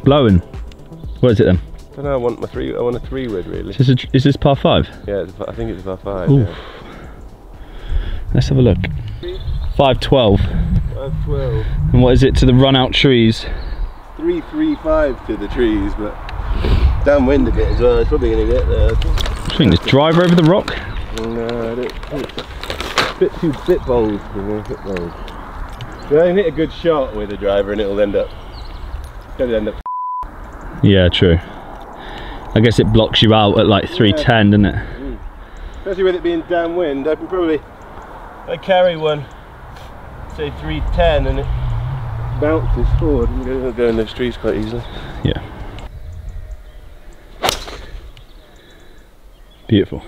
blowing. What is it then? I don't know, I want a 3-wood really. Is this par 5? Yeah, I think it's a par 5. Ooh. Yeah. Let's have a look. 512. 512. And what is it to the run out trees? 335 to the trees, but downwind a bit as well. It's probably going to get there. I think this driver over the rock. No, I don't think it's a bit bold. Bit bold. You can hit a good shot with a driver and it'll end up. Yeah, true. I guess it blocks you out at like 310, doesn't it? Especially with it being downwind, I can probably, if I carry one, say 310, and it bounces forward, and it'll go in those trees quite easily. Yeah. Beautiful.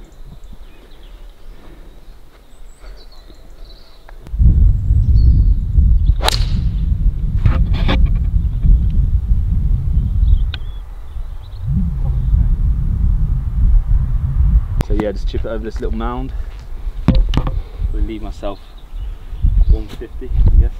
So yeah, just chip it over this little mound. We'll leave myself 150, I guess.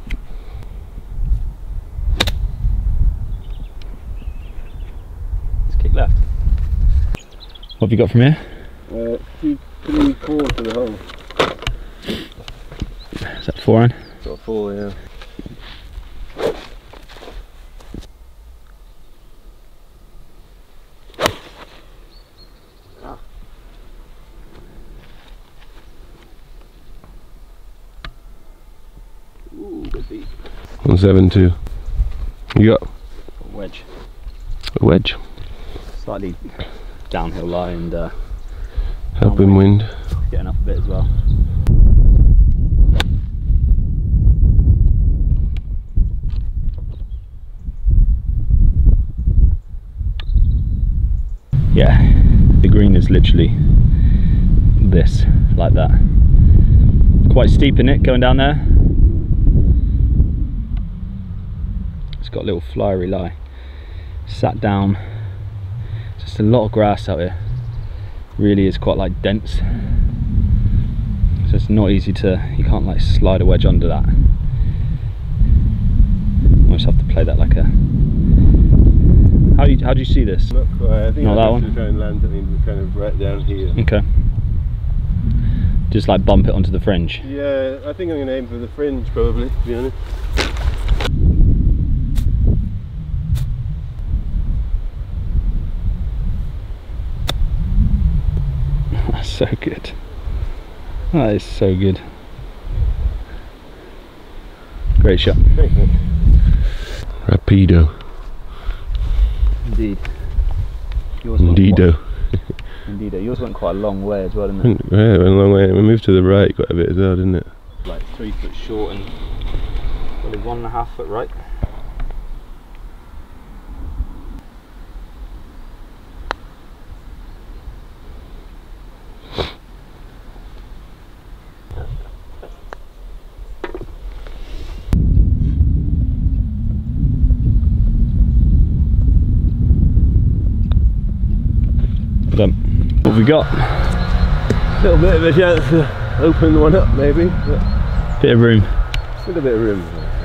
Let's kick left. What have you got from here? 2, 3, 4 to the hole. Is that 4 in? Got 4, yeah. Ooh, good beat. 172. You got A wedge. a wedge. Slightly downhill lie and Helping wind. getting up a bit as well. Yeah, the green is literally this, like that. Quite steep in it going down there. It's got a little flyery lie. Sat down. Just a lot of grass out here. Really is quite like dense. So it's not easy to, you can't like slide a wedge under that. Almost have to play that like a, how do you see this? Not quite. I think Not that one? try and land something kind of right down here. Okay. Just like bump it onto the fringe. Yeah, I think I'm going to aim for the fringe probably, to be honest. That's so good. That is so good. Great shot. Thanks, mate. Rapido. Indeed. Indeedo. Indeed. Yours went quite a long way as well, didn't it? Yeah, it went a long way. We moved to the right quite a bit as well, didn't it? Like 3 foot short and probably 1.5 foot right. What have we got? A little bit of a chance to open one up maybe. Bit of room. Still a bit of room.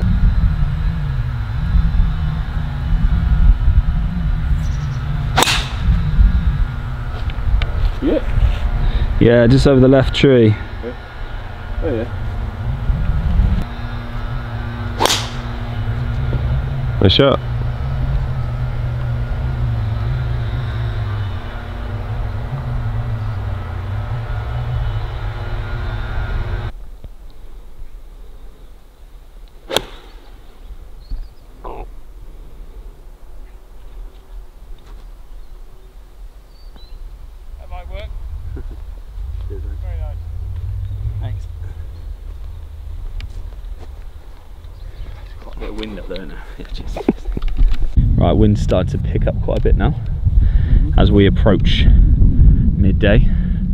Yeah. Yeah, just over the left tree. Yeah. Oh yeah. Nice shot. Very nice. Thanks. There's quite a bit of wind up there now. Yeah, cheers. Right, wind's started to pick up quite a bit now as we approach midday.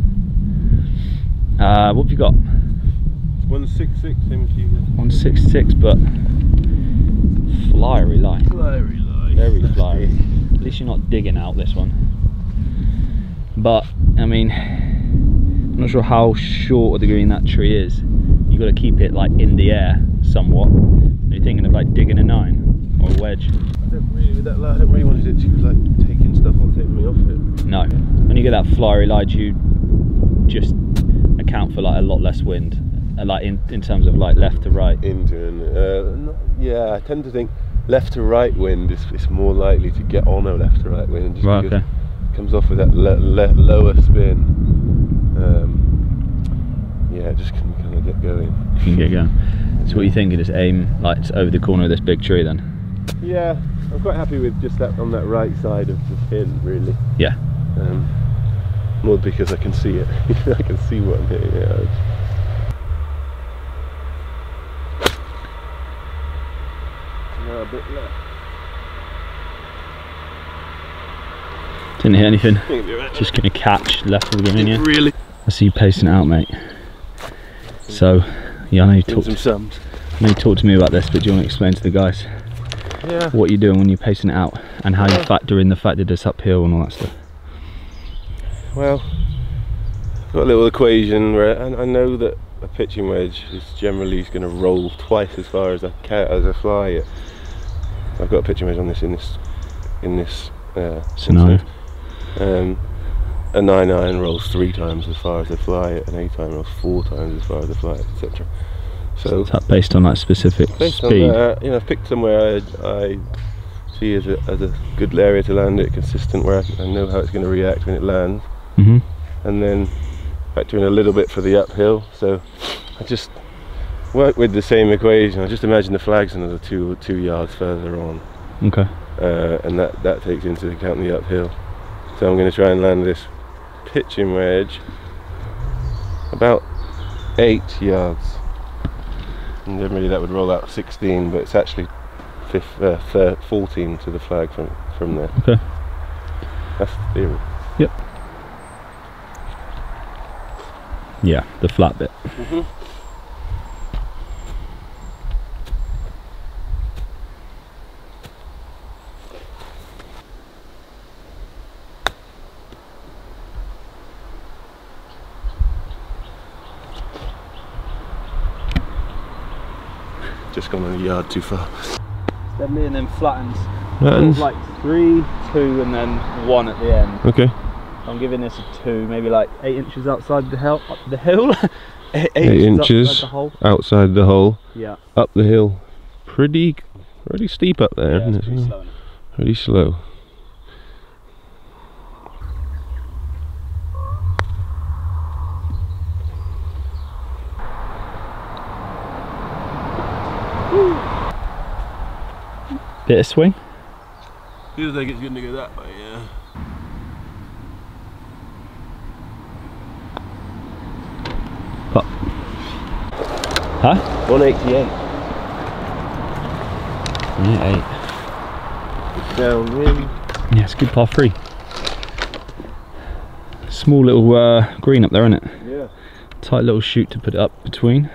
What have you got? 166 MQ. 166, but flyery lie. Flyery lie. Very flyery. At least you're not digging out this one. But I mean, I'm not sure how short of the green that tree is. You've got to keep it like in the air somewhat. Are you thinking of like digging a 9 or little wedge. I don't really, with that lie, I don't really want it to like taking stuff on, taking me off it. No. When you get that flyery lie, do you just account for like a lot less wind? Like in terms of like left to right? Yeah, I tend to think left to right wind is more likely to get on a left to right wind. Just right, because okay. It comes off with that lower spin. Yeah, just can kind of get going. You can get going. So what you thinking, just aim like over the corner of this big tree then? Yeah, I'm quite happy with just that on that right side of the pin, really. Yeah. More because I can see it. I can see what I'm hitting. Yeah. A bit left. Didn't hit anything. Just gonna catch left of the green, yeah. Really. I see you pacing it out, mate. So, yeah, I know you talked to me about this, but do you want to explain to the guys what you're doing when you're pacing it out and how you factor in the fact that it's uphill and all that stuff? Well, I've got a little equation where I know that a pitching wedge is generally going to roll twice as far as I fly it. I've got a pitching wedge on this in this scenario. A 9-iron rolls 3 times as far as I fly it, an 8-iron rolls 4 times as far as I fly it, etc. So is that based on that specific speed? On I've picked somewhere I see as a good area to land it, consistent, where I know how it's going to react when it lands, and then factor in a little bit for the uphill. So I just work with the same equation. I just imagine the flag's another 2 yards further on. Okay. And that takes into account the uphill. So I'm going to try and land this pitching wedge about 8 yards. And generally that would roll out 16, but it's actually 14 to the flag from there. Okay. That's the theory. Yep. Yeah, the flat bit. Just gone a yard too far. Steadily and then flattens. Flattens? Like 3, 2 and then 1 at the end. Okay. I'm giving this a 2, maybe like 8 inches outside the hill. Up the hill. 8 inches outside the hole. Outside the hole. Yeah. Up the hill. Pretty steep up there, yeah, isn't it? Pretty slow. Pretty slow. Bit of swing. Feels like it's going to go that way, yeah. What? Huh? 188. 188. Downwind. Yeah, it's a good par 3. Small little green up there, isn't it? Yeah. Tight little chute to put it up between.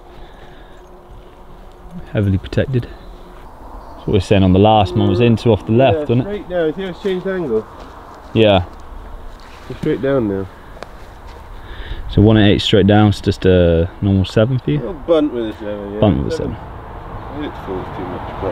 Heavily protected. That's what we were saying on the last one, was into off the left, wasn't it? Straight down. See how it's changed angle? Yeah. It's straight down now. So 188 straight down, it's just a normal 7 for you? I'll bunt with a 7, yeah. Bunt with a 7. I think it falls too much, but...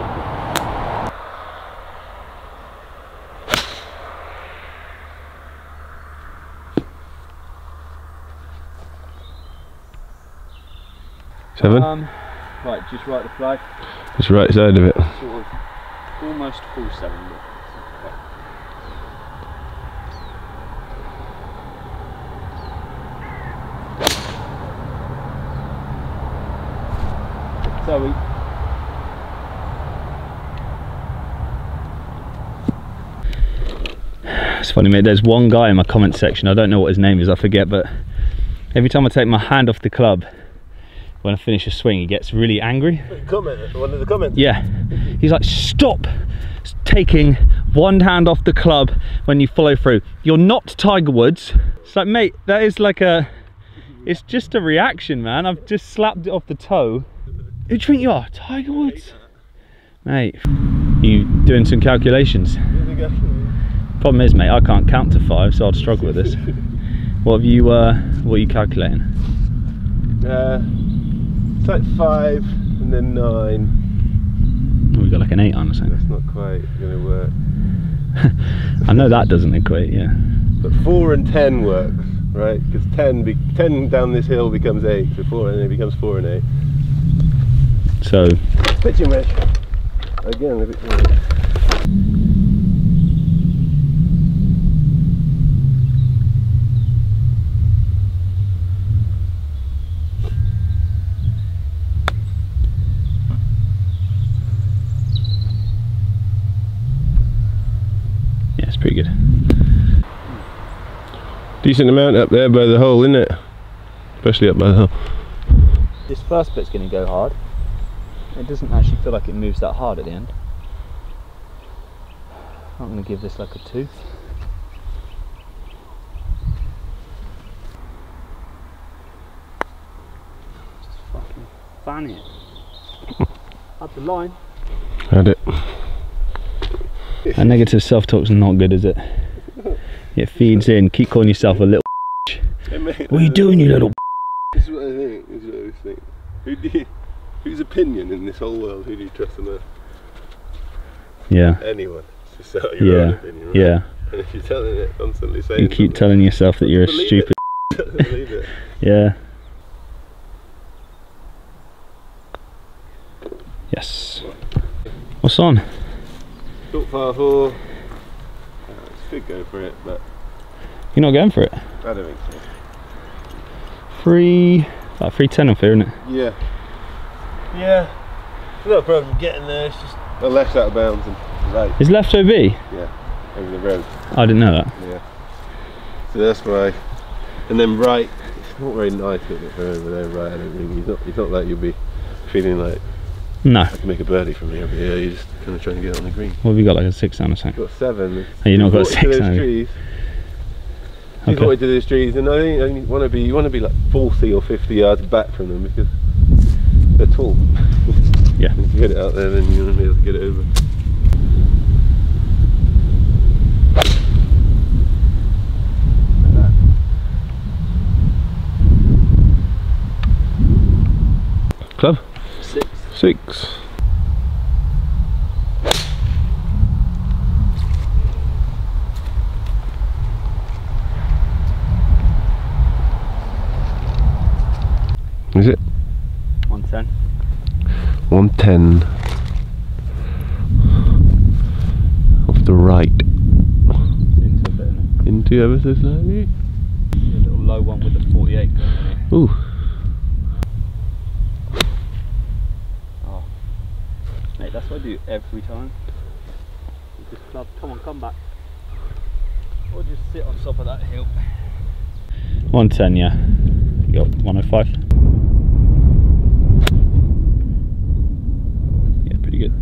Seven? Right, just right the flag. Just right side of it. Sort of almost full 7. So it's funny, mate, there's one guy in my comment section, I don't know what his name is, I forget, but every time I take my hand off the club when I finish a swing, he gets really angry. One of the comments? Yeah. He's like, stop taking one hand off the club when you follow through. You're not Tiger Woods. It's like, mate, that is like it's just a reaction, man. I've just slapped it off the toe. Who do you think you are? Tiger Woods? Mate, you doing some calculations? Problem is, mate, I can't count to 5, so I'd struggle with this. What are you calculating? It's like 5 and then 9. We got like an 8 on or something. That's not quite going to work. I know that doesn't equate, yeah. But 4 and 10 works, right? Because 10 down this hill becomes 8, so 4 and 8 becomes 4 and 8. So pitching wedge. Again, a bit more. yeah, it's pretty good. Decent amount up there by the hole, isn't it? Especially up by the hole. This first bit's going to go hard. It doesn't actually feel like it moves that hard at the end. I'm going to give this like a 2. Just fucking fan it. Up the line. Had it. That negative self-talk's not good, is it? It feeds in. Keep calling yourself a little What are you doing, you little This is what I think. This is what I always think. Whose opinion in this whole world, who do you trust the most? Yeah. Anyone. It's just your own opinion, right? Yeah. And if you're telling it, constantly saying You keep telling yourself that you're a stupid believe it. Yeah. Yes. What's on? Short par 4. Could go for it, but You're not going for it? I don't think so. About 310 off here, isn't it? Yeah. Yeah. No problem getting there, it's just the left out of bounds and right. Is left OB? Yeah. Over the road. I didn't know that. Yeah. So that's why. And then right, it's not very nice getting it over there, right, I don't think. It's not like you'll be feeling like No. I can make a birdie from here, but yeah, you're just kind of trying to get it on the green. What have you got, like a 6 down or something? Got 7. Oh, you've not got 6 those down? trees. Okay. 240 to those trees, and I think you want to be like 40 or 50 yards back from them because they're tall. Yeah. If you get it out there, then you're going to be able to get it over. Club? 6. 6. Is it? 110. 110. Off the right. Into a bit, isn't it? Into ever so slightly. A little low one with the 48 going on here. Ooh. Oh. Mate, that's what I do every time. Just club, come on, come back. Or just sit on top of that hill. 110, yeah. You got 105. Yeah, pretty good.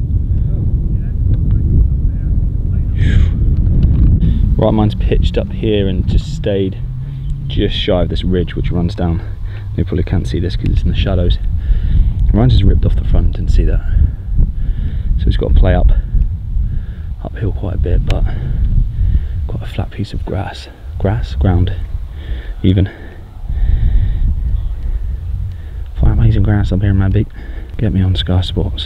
Right, mine's pitched up here and just stayed just shy of this ridge which runs down. You probably can't see this because it's in the shadows. Mine's just ripped off the front, didn't see that. So it's got to play uphill quite a bit, but quite a flat piece of ground, even. Find amazing grass up here in my beak. Get me on Sky Sports.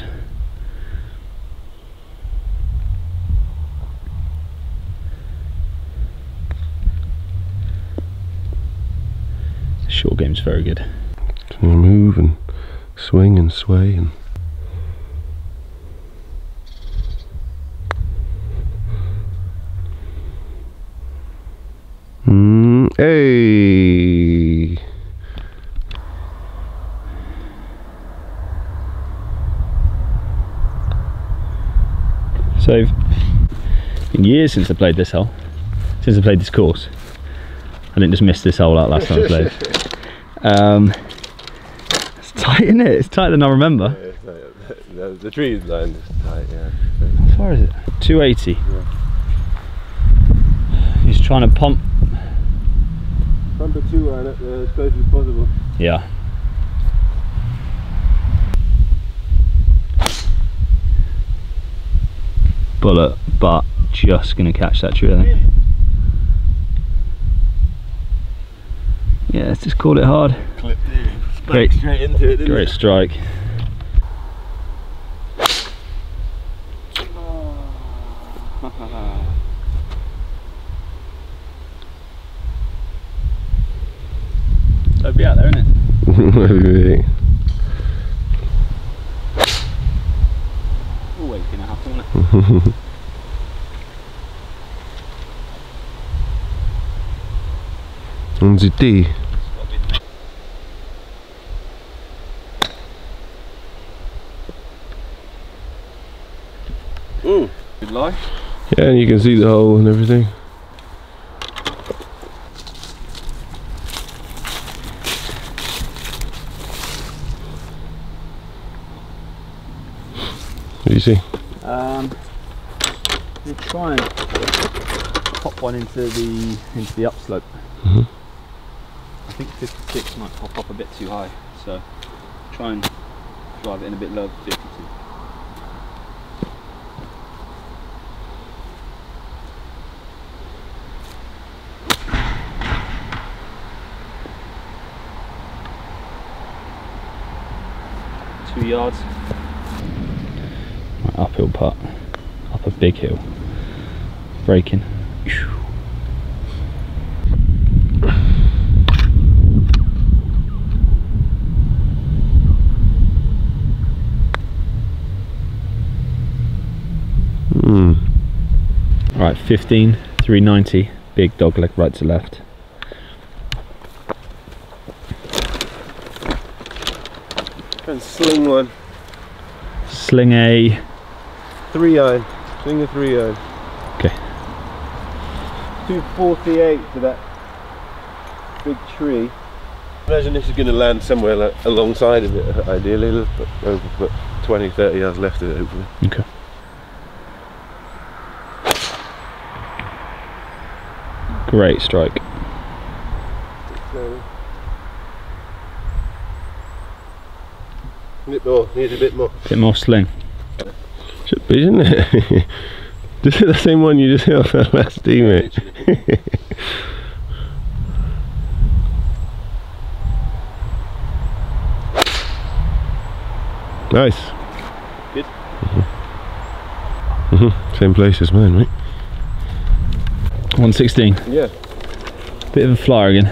The short game's very good. Can you move and swing and sway and hey. So, it's been years since I played this hole, since I played this course. I didn't just miss this hole out last time I played. It's tight, isn't it? It's tighter than I remember. Yeah, it's tight. The trees line is tight, yeah. How far is it? 280. Yeah. He's trying to pump. Pump a 2 iron up there as close as possible. Yeah. Bullet, but just gonna catch that tree, I think. Yeah, let's just call it hard. Clipped it, straight into it, didn't Great it? strike. That'd be out there, isn't it? Maybe. Always gonna happen, isn't it? On the D. Good lie. Yeah, and you can see the hole and everything. What do you see? We'll try and pop one into the upslope. I think 56 might pop up a bit too high, so try and drive it in a bit low, 52. Yards. Right, uphill putt, up a big hill, braking. Right, 15, 390, big dog leg right to left. And sling one. Sling a 3-iron. Sling a 3-iron. Okay. 248 to that big tree. Imagine this is going to land somewhere like alongside of it, ideally. Let's put 20, 30 yards left of it, hopefully. Okay. Great strike. Needs a bit more. Bit more sling. Should be, isn't it? This is the same one you just hit off our last teammate. Nice. Good. Same place as mine, right? 116. Yeah. Bit of a flyer again.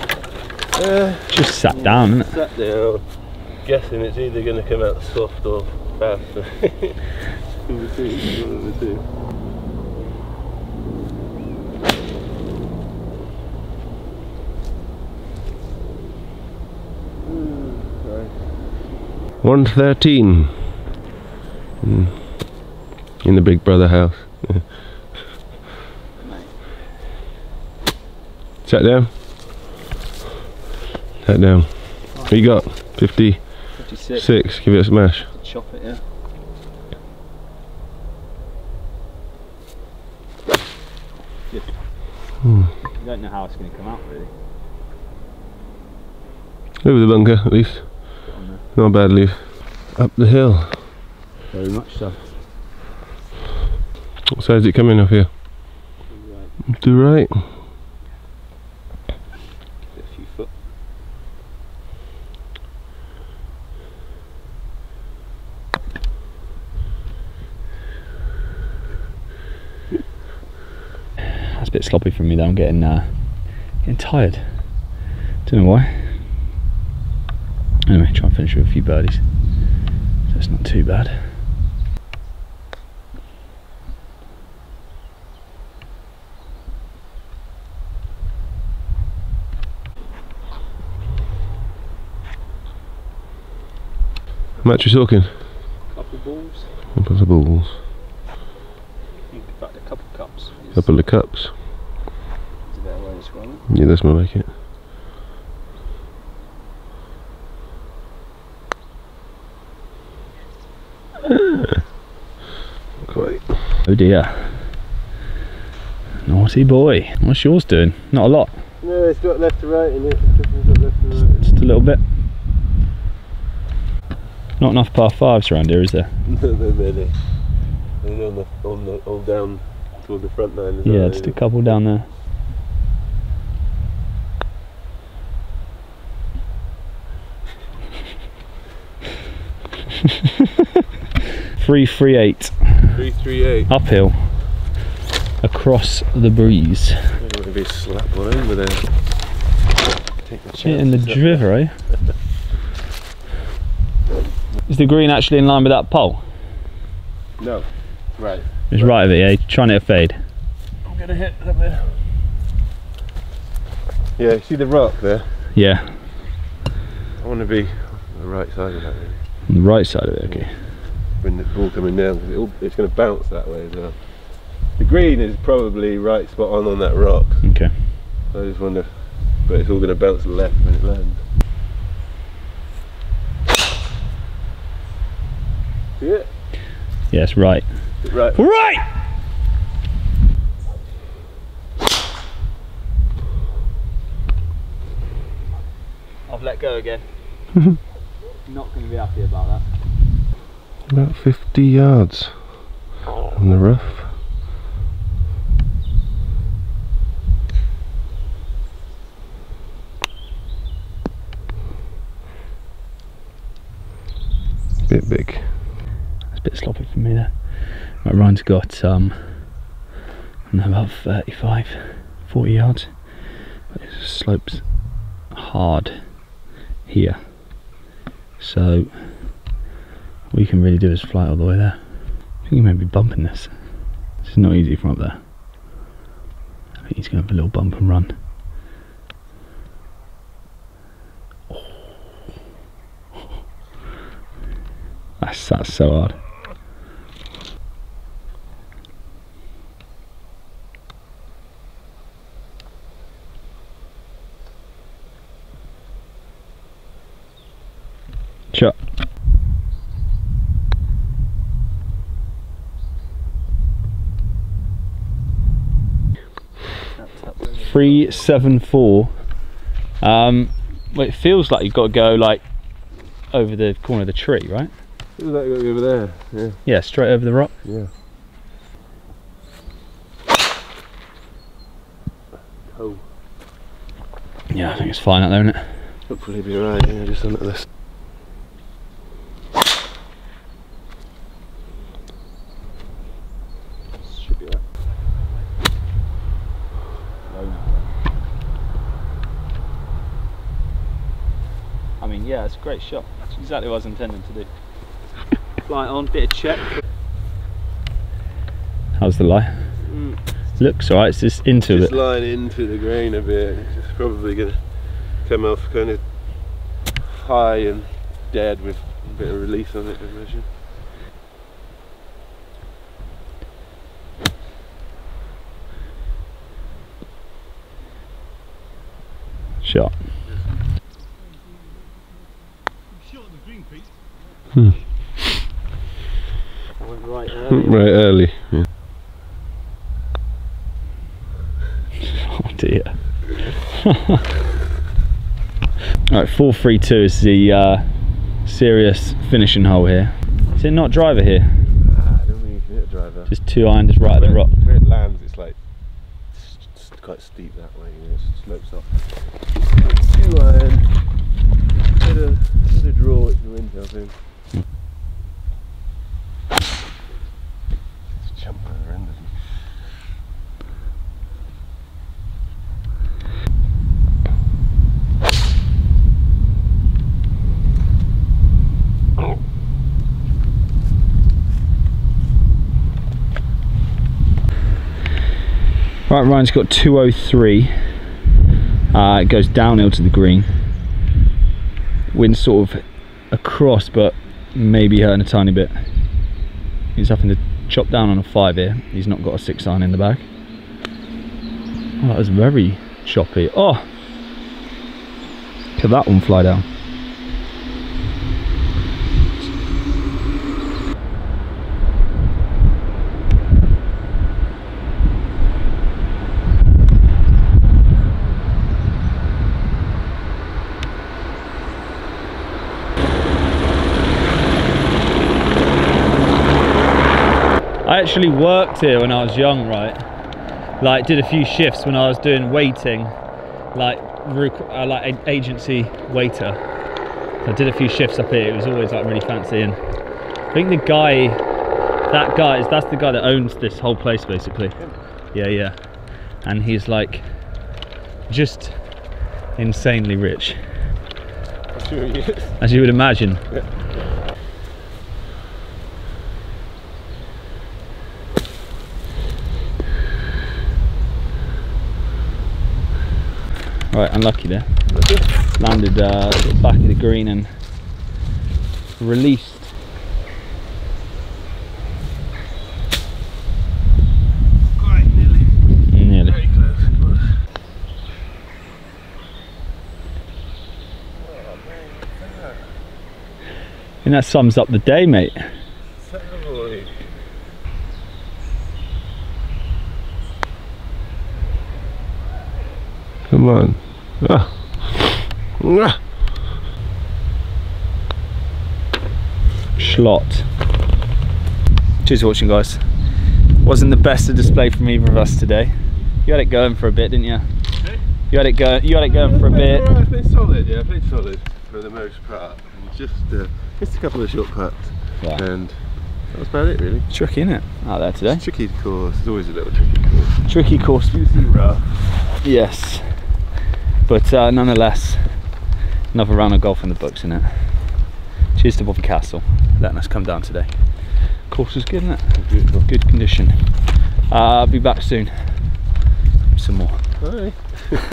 Just sat down, isn't it? Sat down. Guessing it's either going to come out soft or fast. One of the two. Right. 113 in the Big Brother house. Sat down. Sat down. What you got? 56. Give it a smash. Chop it, yeah. Good. You don't know how it's going to come out, really. Over the bunker, at least. Not a bad leaf. Up the hill. Very much so. What side is it coming off here? Right. To the right. A few foot. That's a bit sloppy from me though. I'm getting tired. Don't know why. Anyway, try and finish with a few birdies. So it's not too bad. How much you talking? Couple balls. Couple of balls. In fact, a couple of cups. Couple of cups. Is a better way to describe it. Yeah, that's more like it. Quite. Oh dear. Naughty boy. What's yours doing? Not a lot. No, it's got left to right in it. It's got left to right. Just a little bit. Not enough par fives around here, is there? No, really. And all down toward the front line. Yeah, just a couple down there. .338. Uphill. across the breeze. Maybe slap one over there. Take the Hitting the driver, eh? Is the green actually in line with that pole? No. Right. It's right of it, yeah? Trying to hit a fade. I'm gonna hit up there. Yeah, see the rock there? Yeah. I want to be on the right side of that really. On the right side of it, okay. When the ball coming down, because it's going to bounce that way as well. The green is probably right spot on that rock. Okay. I just wonder, but it's all going to bounce left when it lands. See it? Yes, right. Right. Right! I've let go again. Not going to be happy about that. About 50 yards on the rough. Bit big. It's a bit sloppy for me there. Right, Ryan's got about 35, 40 yards. But it slopes hard here. So what you can really do is fly all the way there. I think he may be bumping this. This is not easy from up there. I think he's going to have a little bump and run. That's so hard. Shot. .374. Well, it feels like you've got to go like over the corner of the tree, right? Feels like going over there. Yeah. Yeah, straight over the rock. Yeah. Oh. Yeah, I think it's fine out there, isn't it? Hopefully be right. Yeah, just under this. Should be right. I mean, yeah, it's a great shot. That's exactly what I was intending to do. Fly on, bit of check. How's the lie? Looks alright, it's just into it. Just lying into the grain a bit. It's just probably going to come off kind of high and dead with a bit of release on it, I imagine. Shot. Right early. Right early. Yeah. Oh dear. Alright, 432 is the serious finishing hole here. Is it not driver here? I don't think you can hit a driver. Just 2 iron just right at the rock. Where it lands, it's like it's quite steep that way. You know, it slopes up. 2 iron. Bit of draw with the wind, I think. It's jumping around, isn't it? Right, Ryan's got 203. It goes downhill to the green. Wind's sort of across, but maybe hurting a tiny bit. He's having to chop down on a 5 here. He's not got a 6 iron in the bag. Oh, that was very choppy. Oh! Look at that one fly down. I actually worked here when I was young, right? Like, did a few shifts when I was doing waiting, like agency waiter. So I did a few shifts up here. It was always like really fancy, and I think the guy, that's the guy that owns this whole place basically. Yeah. And he's like just insanely rich. I'm sure he is. As you would imagine. Yeah. Right, unlucky there. Landed sort of back of the green and released. Quite nearly. Nearly. Very close. And that sums up the day, mate. Boy. Come on. Ah. Ah. Schlot. Cheers for watching, guys. Wasn't the best of display from either of us today. You had it going for a bit, didn't you? Hey? You had it going for a bit. I played solid, yeah, I played solid for the most part. And just missed a couple of short putts. Wow. And that was about it, really. Tricky, isn't it, out there today? It's a tricky course, it's always a little tricky course. Tricky course. Juicy rough. Yes. But nonetheless, another round of golf in the books, isn't it? Cheers to Bovey Castle, letting us come down today. Course was good, isn't it? Beautiful. Good condition. I'll be back soon. Some more. Bye.